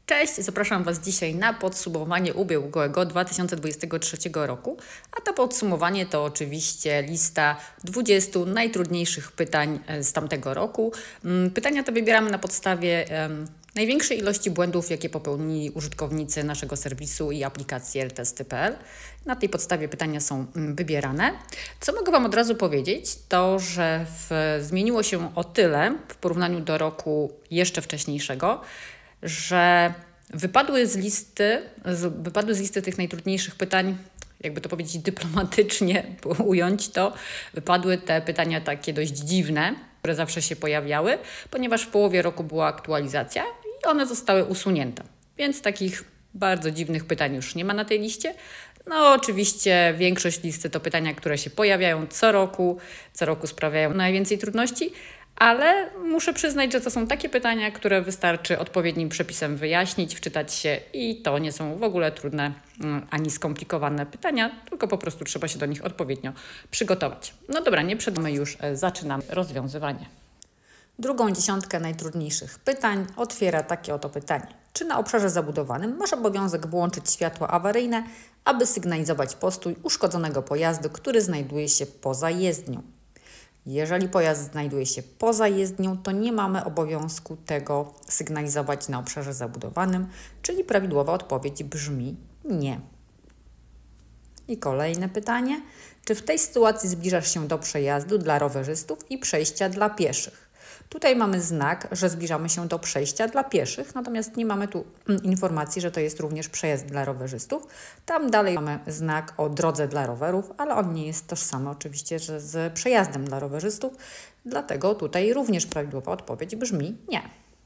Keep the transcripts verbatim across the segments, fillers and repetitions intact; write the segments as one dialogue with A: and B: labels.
A: Cześć, zapraszam Was dzisiaj na podsumowanie ubiegłego dwa tysiące dwudziestego trzeciego roku, a to podsumowanie to oczywiście lista dwudziestu najtrudniejszych pytań z tamtego roku. Pytania te wybieramy na podstawie um, największej ilości błędów, jakie popełnili użytkownicy naszego serwisu i aplikacji l testy kropka p l. Na tej podstawie pytania są wybierane. Co mogę Wam od razu powiedzieć, to że w, zmieniło się o tyle w porównaniu do roku jeszcze wcześniejszego, że wypadły z listy, z, wypadły z listy tych najtrudniejszych pytań, jakby to powiedzieć dyplomatycznie, ująć to, wypadły te pytania takie dość dziwne, które zawsze się pojawiały, ponieważ w połowie roku była aktualizacja i one zostały usunięte. Więc takich bardzo dziwnych pytań już nie ma na tej liście. No oczywiście większość listy to pytania, które się pojawiają co roku, co roku sprawiają najwięcej trudności, ale muszę przyznać, że to są takie pytania, które wystarczy odpowiednim przepisem wyjaśnić, wczytać się i to nie są w ogóle trudne ani skomplikowane pytania, tylko po prostu trzeba się do nich odpowiednio przygotować. No dobra, nie przedłużamy już, zaczynam rozwiązywanie. Drugą dziesiątkę najtrudniejszych pytań otwiera takie oto pytanie. Czy na obszarze zabudowanym masz obowiązek włączyć światło awaryjne, aby sygnalizować postój uszkodzonego pojazdu, który znajduje się poza jezdnią? Jeżeli pojazd znajduje się poza jezdnią, to nie mamy obowiązku tego sygnalizować na obszarze zabudowanym, czyli prawidłowa odpowiedź brzmi nie. I kolejne pytanie. Czy w tej sytuacji zbliżasz się do przejazdu dla rowerzystów i przejścia dla pieszych? Tutaj mamy znak, że zbliżamy się do przejścia dla pieszych, natomiast nie mamy tu informacji, że to jest również przejazd dla rowerzystów. Tam dalej mamy znak o drodze dla rowerów, ale on nie jest tożsamy oczywiście że z przejazdem dla rowerzystów, dlatego tutaj również prawidłowa odpowiedź brzmi nie.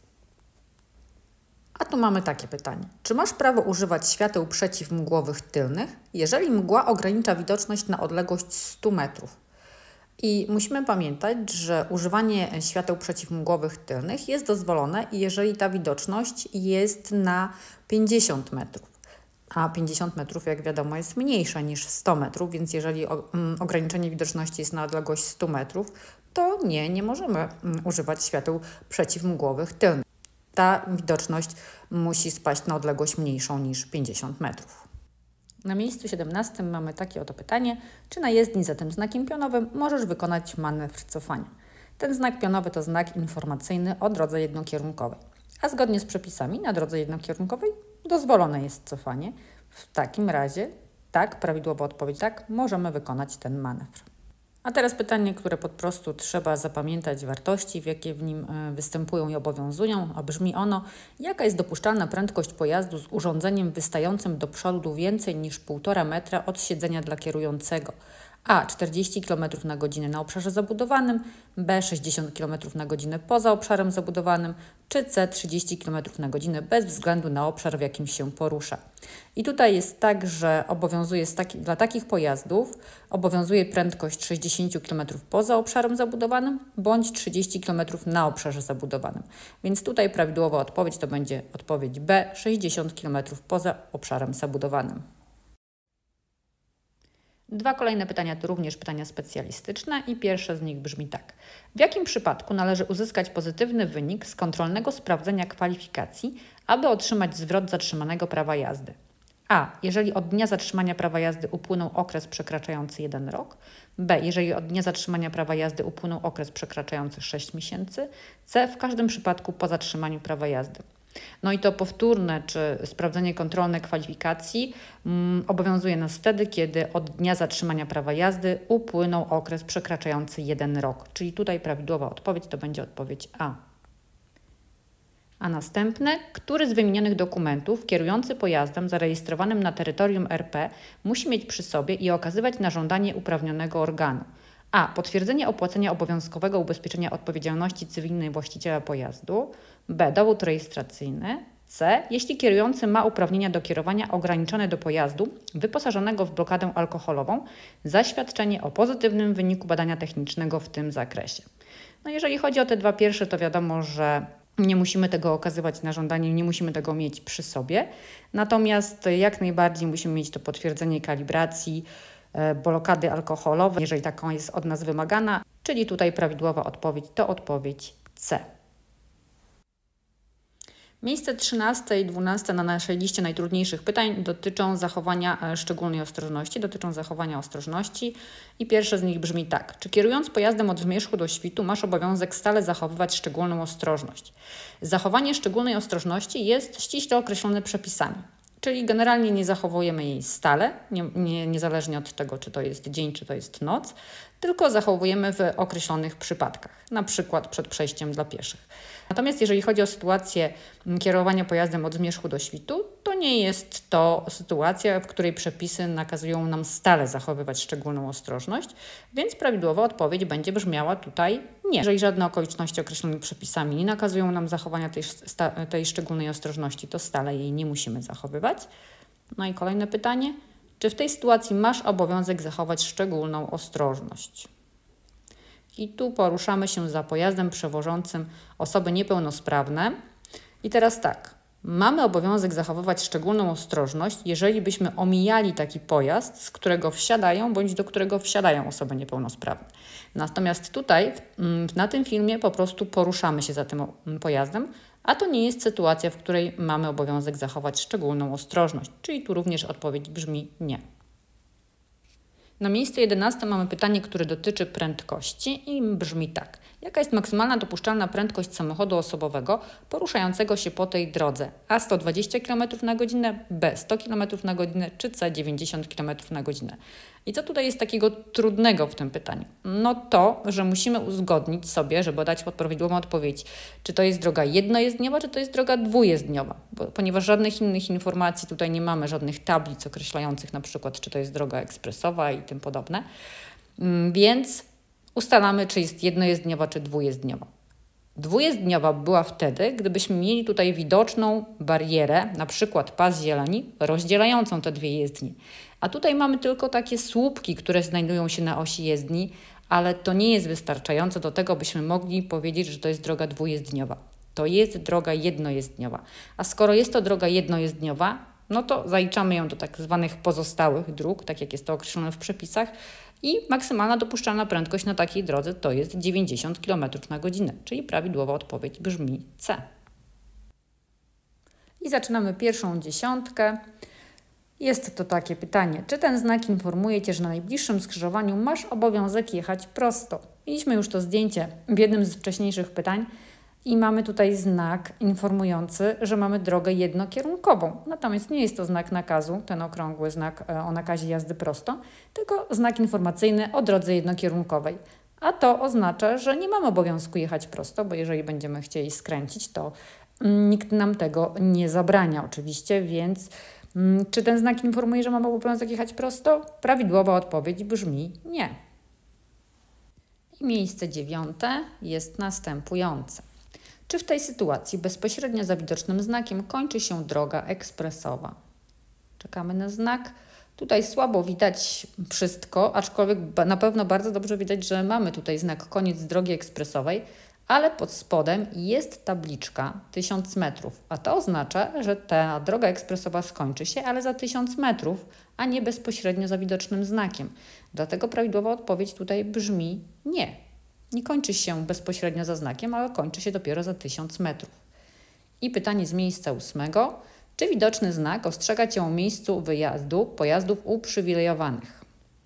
A: A tu mamy takie pytanie. Czy masz prawo używać świateł przeciwmgłowych tylnych, jeżeli mgła ogranicza widoczność na odległość stu metrów? I musimy pamiętać, że używanie świateł przeciwmgłowych tylnych jest dozwolone, jeżeli ta widoczność jest na pięćdziesiąt metrów. A pięćdziesiąt metrów, jak wiadomo, jest mniejsza niż sto metrów, więc jeżeli ograniczenie widoczności jest na odległość stu metrów, to nie, nie możemy używać świateł przeciwmgłowych tylnych. Ta widoczność musi spaść na odległość mniejszą niż pięćdziesiąt metrów. Na miejscu siedemnastym mamy takie oto pytanie, czy na jezdni za tym znakiem pionowym możesz wykonać manewr cofania. Ten znak pionowy to znak informacyjny o drodze jednokierunkowej, a zgodnie z przepisami na drodze jednokierunkowej dozwolone jest cofanie. W takim razie, tak, prawidłowa odpowiedź, tak, możemy wykonać ten manewr. A teraz pytanie, które po prostu trzeba zapamiętać wartości, w jakie w nim występują i obowiązują, a brzmi ono: jaka jest dopuszczalna prędkość pojazdu z urządzeniem wystającym do przodu więcej niż półtora metra od siedzenia dla kierującego? A. czterdzieści kilometrów na godzinę na obszarze zabudowanym, B. sześćdziesiąt kilometrów na godzinę poza obszarem zabudowanym, czy C. trzydzieści kilometrów na godzinę bez względu na obszar, w jakim się porusza. I tutaj jest tak, że obowiązuje taki, dla takich pojazdów obowiązuje prędkość sześćdziesiąt kilometrów poza obszarem zabudowanym bądź trzydzieści kilometrów na obszarze zabudowanym. Więc tutaj prawidłowa odpowiedź to będzie odpowiedź B. sześćdziesiąt kilometrów poza obszarem zabudowanym. Dwa kolejne pytania to również pytania specjalistyczne i pierwsze z nich brzmi tak. W jakim przypadku należy uzyskać pozytywny wynik z kontrolnego sprawdzenia kwalifikacji, aby otrzymać zwrot zatrzymanego prawa jazdy? A. Jeżeli od dnia zatrzymania prawa jazdy upłynął okres przekraczający jeden rok. B. Jeżeli od dnia zatrzymania prawa jazdy upłynął okres przekraczający sześć miesięcy. C. W każdym przypadku po zatrzymaniu prawa jazdy. No i to powtórne, czy sprawdzenie kontrolne kwalifikacji mm, obowiązuje nas wtedy, kiedy od dnia zatrzymania prawa jazdy upłynął okres przekraczający jeden rok. Czyli tutaj prawidłowa odpowiedź to będzie odpowiedź A. A następne, który z wymienionych dokumentów kierujący pojazdem zarejestrowanym na terytorium R P musi mieć przy sobie i okazywać na żądanie uprawnionego organu? A. Potwierdzenie opłacenia obowiązkowego ubezpieczenia odpowiedzialności cywilnej właściciela pojazdu. B. Dowód rejestracyjny. C. Jeśli kierujący ma uprawnienia do kierowania ograniczone do pojazdu wyposażonego w blokadę alkoholową, zaświadczenie o pozytywnym wyniku badania technicznego w tym zakresie. No jeżeli chodzi o te dwa pierwsze, to wiadomo, że nie musimy tego okazywać na żądanie, nie musimy tego mieć przy sobie. Natomiast jak najbardziej musimy mieć to potwierdzenie kalibracji, blokady alkoholowej, jeżeli taką jest od nas wymagana, czyli tutaj prawidłowa odpowiedź to odpowiedź C. Miejsce trzynaste i dwunaste na naszej liście najtrudniejszych pytań dotyczą zachowania szczególnej ostrożności, dotyczą zachowania ostrożności i pierwsze z nich brzmi tak. Czy kierując pojazdem od zmierzchu do świtu masz obowiązek stale zachowywać szczególną ostrożność? Zachowanie szczególnej ostrożności jest ściśle określone przepisami, czyli generalnie nie zachowujemy jej stale, nie, nie, niezależnie od tego, czy to jest dzień, czy to jest noc, tylko zachowujemy w określonych przypadkach, na przykład przed przejściem dla pieszych. Natomiast jeżeli chodzi o sytuację kierowania pojazdem od zmierzchu do świtu, to nie jest to sytuacja, w której przepisy nakazują nam stale zachowywać szczególną ostrożność, więc prawidłowa odpowiedź będzie brzmiała tutaj nie. Jeżeli żadne okoliczności określone przepisami nie nakazują nam zachowania tej, tej szczególnej ostrożności, to stale jej nie musimy zachowywać. No i kolejne pytanie. Czy w tej sytuacji masz obowiązek zachować szczególną ostrożność? I tu poruszamy się za pojazdem przewożącym osoby niepełnosprawne. I teraz tak, mamy obowiązek zachowywać szczególną ostrożność, jeżeli byśmy omijali taki pojazd, z którego wsiadają bądź do którego wsiadają osoby niepełnosprawne. Natomiast tutaj, na tym filmie, po prostu poruszamy się za tym pojazdem, a to nie jest sytuacja, w której mamy obowiązek zachować szczególną ostrożność, czyli tu również odpowiedź brzmi nie. Na miejscu jedenastym mamy pytanie, które dotyczy prędkości i brzmi tak. Jaka jest maksymalna dopuszczalna prędkość samochodu osobowego poruszającego się po tej drodze? A sto dwadzieścia kilometrów na godzinę, B sto kilometrów na godzinę, czy C dziewięćdziesiąt kilometrów na godzinę? I co tutaj jest takiego trudnego w tym pytaniu? No to, że musimy uzgodnić sobie, żeby dać prawidłową odpowiedź, czy to jest droga jednojezdniowa, czy to jest droga dwujezdniowa, bo, ponieważ żadnych innych informacji tutaj nie mamy, żadnych tablic określających na przykład, czy to jest droga ekspresowa i tym podobne, więc ustalamy, czy jest jednojezdniowa, czy dwujezdniowa. Dwujezdniowa była wtedy, gdybyśmy mieli tutaj widoczną barierę, na przykład pas zieleni, rozdzielającą te dwie jezdnie. A tutaj mamy tylko takie słupki, które znajdują się na osi jezdni, ale to nie jest wystarczające do tego, byśmy mogli powiedzieć, że to jest droga dwujezdniowa. To jest droga jednojezdniowa. A skoro jest to droga jednojezdniowa, no to zaliczamy ją do tak zwanych pozostałych dróg, tak jak jest to określone w przepisach, i maksymalna dopuszczalna prędkość na takiej drodze to jest dziewięćdziesiąt kilometrów na godzinę, czyli prawidłowa odpowiedź brzmi C. I zaczynamy pierwszą dziesiątkę. Jest to takie pytanie, czy ten znak informuje Cię, że na najbliższym skrzyżowaniu masz obowiązek jechać prosto? Mieliśmy już to zdjęcie w jednym z wcześniejszych pytań i mamy tutaj znak informujący, że mamy drogę jednokierunkową. Natomiast nie jest to znak nakazu, ten okrągły znak o nakazie jazdy prosto, tylko znak informacyjny o drodze jednokierunkowej. A to oznacza, że nie mamy obowiązku jechać prosto, bo jeżeli będziemy chcieli skręcić, to nikt nam tego nie zabrania oczywiście, więc czy ten znak informuje, że mamy obowiązek jechać prosto? Prawidłowa odpowiedź brzmi nie. I miejsce dziewiąte jest następujące. Czy w tej sytuacji bezpośrednio za widocznym znakiem kończy się droga ekspresowa? Czekamy na znak. Tutaj słabo widać wszystko, aczkolwiek na pewno bardzo dobrze widać, że mamy tutaj znak koniec drogi ekspresowej, ale pod spodem jest tabliczka tysiąc metrów, a to oznacza, że ta droga ekspresowa skończy się, ale za tysiąc metrów, a nie bezpośrednio za widocznym znakiem. Dlatego prawidłowa odpowiedź tutaj brzmi nie. Nie kończy się bezpośrednio za znakiem, ale kończy się dopiero za tysiąc metrów. I pytanie z miejsca ósmego. Czy widoczny znak ostrzega Cię o miejscu wyjazdu pojazdów uprzywilejowanych?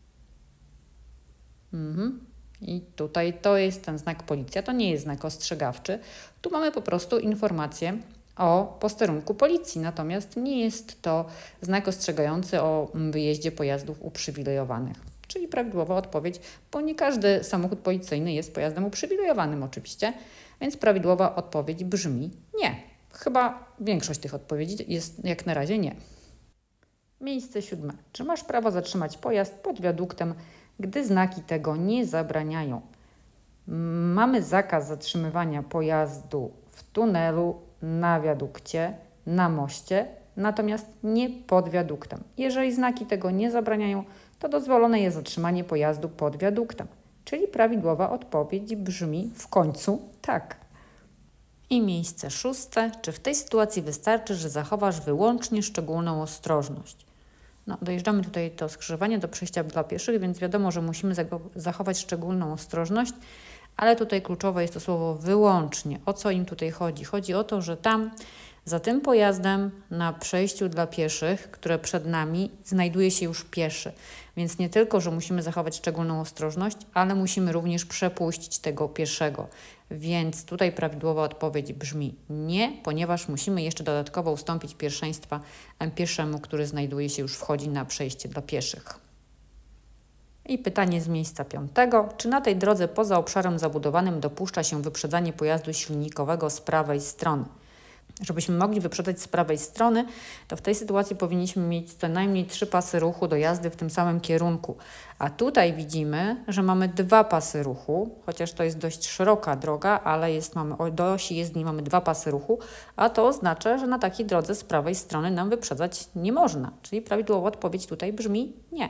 A: Mhm. I tutaj to jest ten znak policja, to nie jest znak ostrzegawczy. Tu mamy po prostu informację o posterunku policji, natomiast nie jest to znak ostrzegający o wyjeździe pojazdów uprzywilejowanych. Czyli prawidłowa odpowiedź, bo nie każdy samochód policyjny jest pojazdem uprzywilejowanym oczywiście, więc prawidłowa odpowiedź brzmi nie. Chyba większość tych odpowiedzi jest jak na razie nie. Miejsce siódme. Czy masz prawo zatrzymać pojazd pod wiaduktem, gdy znaki tego nie zabraniają? Mamy zakaz zatrzymywania pojazdu w tunelu, na wiadukcie, na moście, natomiast nie pod wiaduktem. Jeżeli znaki tego nie zabraniają, to dozwolone jest zatrzymanie pojazdu pod wiaduktem. Czyli prawidłowa odpowiedź brzmi w końcu tak. I miejsce szóste. Czy w tej sytuacji wystarczy, że zachowasz wyłącznie szczególną ostrożność? No, dojeżdżamy tutaj do skrzyżowania, do przejścia dla pieszych, więc wiadomo, że musimy zachować szczególną ostrożność, ale tutaj kluczowe jest to słowo wyłącznie. O co im tutaj chodzi? Chodzi o to, że tam Za tym pojazdem na przejściu dla pieszych, które przed nami, znajduje się już pieszy. Więc nie tylko, że musimy zachować szczególną ostrożność, ale musimy również przepuścić tego pieszego. Więc tutaj prawidłowa odpowiedź brzmi nie, ponieważ musimy jeszcze dodatkowo ustąpić pierwszeństwa pieszemu, który znajduje się już wchodzi na przejście dla pieszych. I pytanie z miejsca piątego. Czy na tej drodze poza obszarem zabudowanym dopuszcza się wyprzedzanie pojazdu silnikowego z prawej strony? Żebyśmy mogli wyprzedzać z prawej strony, to w tej sytuacji powinniśmy mieć co najmniej trzy pasy ruchu do jazdy w tym samym kierunku. A tutaj widzimy, że mamy dwa pasy ruchu, chociaż to jest dość szeroka droga, ale jest, mamy, do osi jezdni mamy dwa pasy ruchu, a to oznacza, że na takiej drodze z prawej strony nam wyprzedzać nie można. Czyli prawidłowa odpowiedź tutaj brzmi nie.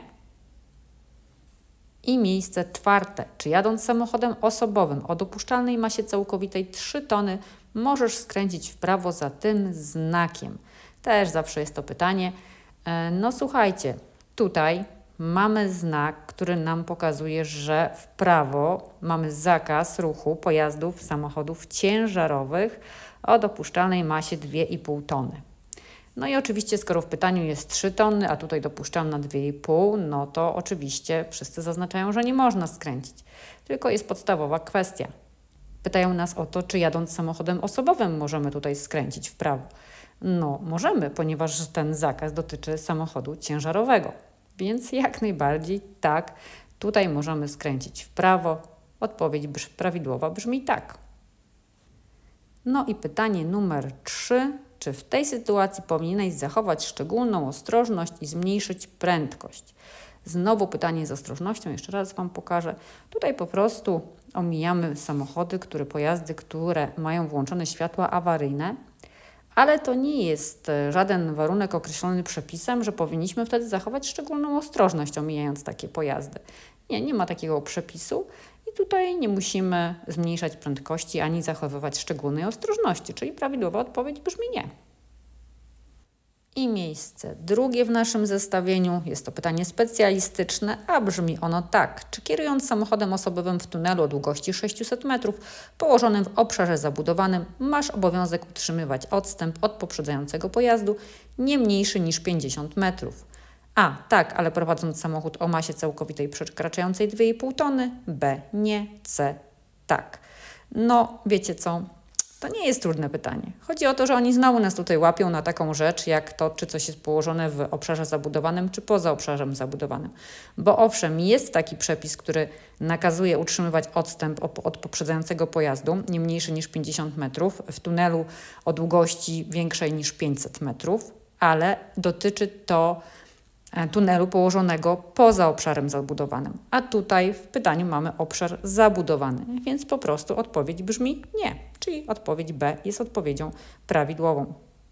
A: I miejsce czwarte. Czy jadąc samochodem osobowym o dopuszczalnej masie całkowitej trzy tony możesz skręcić w prawo za tym znakiem? Też zawsze jest to pytanie. No słuchajcie, tutaj mamy znak, który nam pokazuje, że w prawo mamy zakaz ruchu pojazdów, samochodów ciężarowych o dopuszczalnej masie dwie i pół tony. No i oczywiście, skoro w pytaniu jest trzy tony, a tutaj dopuszczam na dwie i pół, no to oczywiście wszyscy zaznaczają, że nie można skręcić. Tylko jest podstawowa kwestia. Pytają nas o to, czy jadąc samochodem osobowym możemy tutaj skręcić w prawo. No, możemy, ponieważ ten zakaz dotyczy samochodu ciężarowego. Więc jak najbardziej tak, tutaj możemy skręcić w prawo. Odpowiedź prawidłowa brzmi tak. No i pytanie numer trzy. Czy w tej sytuacji powinieneś zachować szczególną ostrożność i zmniejszyć prędkość? Znowu pytanie z ostrożnością, jeszcze raz Wam pokażę. Tutaj po prostu omijamy samochody, które, pojazdy, które mają włączone światła awaryjne, ale to nie jest żaden warunek określony przepisem, że powinniśmy wtedy zachować szczególną ostrożność, omijając takie pojazdy. Nie, nie ma takiego przepisu i tutaj nie musimy zmniejszać prędkości ani zachowywać szczególnej ostrożności, czyli prawidłowa odpowiedź brzmi nie. I miejsce drugie w naszym zestawieniu jest to pytanie specjalistyczne, a brzmi ono tak. Czy kierując samochodem osobowym w tunelu o długości sześćset metrów położonym w obszarze zabudowanym masz obowiązek utrzymywać odstęp od poprzedzającego pojazdu nie mniejszy niż pięćdziesiąt metrów? A. Tak, ale prowadząc samochód o masie całkowitej przekraczającej dwie i pół tony. B. Nie. C. Tak. No, wiecie co? To nie jest trudne pytanie. Chodzi o to, że oni znowu nas tutaj łapią na taką rzecz, jak to, czy coś jest położone w obszarze zabudowanym, czy poza obszarem zabudowanym. Bo owszem, jest taki przepis, który nakazuje utrzymywać odstęp od poprzedzającego pojazdu, nie mniejszy niż pięćdziesiąt metrów, w tunelu o długości większej niż pięćset metrów, ale dotyczy to tunelu położonego poza obszarem zabudowanym. A tutaj w pytaniu mamy obszar zabudowany, więc po prostu odpowiedź brzmi nie, czyli odpowiedź B jest odpowiedzią prawidłową.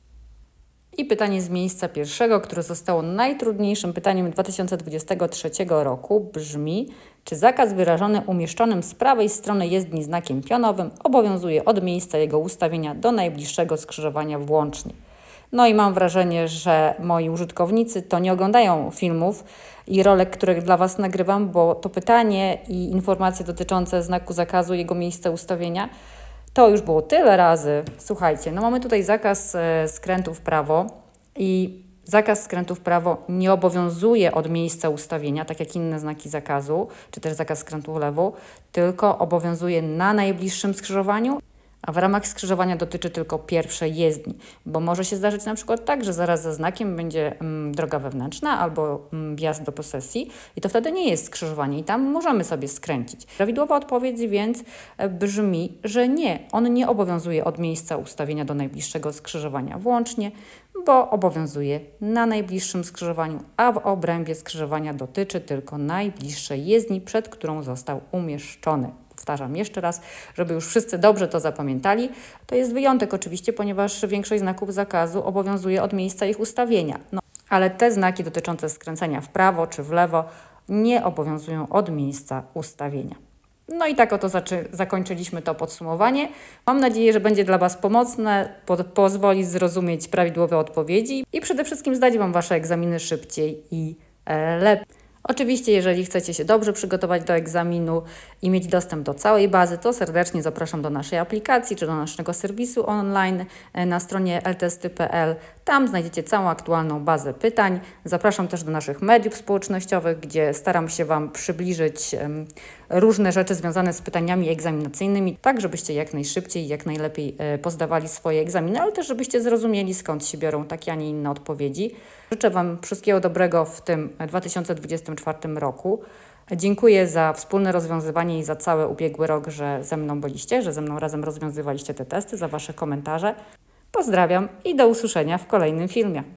A: I pytanie z miejsca pierwszego, które zostało najtrudniejszym pytaniem dwa tysiące dwudziestego trzeciego roku brzmi: czy zakaz wyrażony umieszczonym z prawej strony jezdni znakiem pionowym obowiązuje od miejsca jego ustawienia do najbliższego skrzyżowania włącznie? No i mam wrażenie, że moi użytkownicy to nie oglądają filmów i rolek, które dla Was nagrywam, bo to pytanie i informacje dotyczące znaku zakazu, jego miejsca ustawienia, to już było tyle razy. Słuchajcie, no mamy tutaj zakaz e, skrętu w prawo i zakaz skrętu w prawo nie obowiązuje od miejsca ustawienia, tak jak inne znaki zakazu, czy też zakaz skrętu w lewo, tylko obowiązuje na najbliższym skrzyżowaniu, a w ramach skrzyżowania dotyczy tylko pierwszej jezdni, bo może się zdarzyć na przykład tak, że zaraz za znakiem będzie mm, droga wewnętrzna albo mm, wjazd do posesji i to wtedy nie jest skrzyżowanie i tam możemy sobie skręcić. Prawidłowa odpowiedź więc brzmi, że nie, on nie obowiązuje od miejsca ustawienia do najbliższego skrzyżowania włącznie, bo obowiązuje na najbliższym skrzyżowaniu, a w obrębie skrzyżowania dotyczy tylko najbliższej jezdni, przed którą został umieszczony. Powtarzam jeszcze raz, żeby już wszyscy dobrze to zapamiętali. To jest wyjątek oczywiście, ponieważ większość znaków zakazu obowiązuje od miejsca ich ustawienia. No, ale te znaki dotyczące skręcenia w prawo czy w lewo nie obowiązują od miejsca ustawienia. No i tak oto zakończyliśmy to podsumowanie. Mam nadzieję, że będzie dla Was pomocne, po pozwoli zrozumieć prawidłowe odpowiedzi i przede wszystkim zdać Wam Wasze egzaminy szybciej i e, lepiej. Oczywiście, jeżeli chcecie się dobrze przygotować do egzaminu i mieć dostęp do całej bazy, to serdecznie zapraszam do naszej aplikacji czy do naszego serwisu online na stronie eltesty kropka pe el. Tam znajdziecie całą aktualną bazę pytań. Zapraszam też do naszych mediów społecznościowych, gdzie staram się Wam przybliżyć um, różne rzeczy związane z pytaniami egzaminacyjnymi, tak żebyście jak najszybciej i jak najlepiej e, pozdawali swoje egzaminy, ale też żebyście zrozumieli, skąd się biorą takie, a nie inne odpowiedzi. Życzę Wam wszystkiego dobrego w tym dwa tysiące dwudziestym czwartym roku. Dziękuję za wspólne rozwiązywanie i za cały ubiegły rok, że ze mną byliście, że ze mną razem rozwiązywaliście te testy, za Wasze komentarze. Pozdrawiam i do usłyszenia w kolejnym filmie.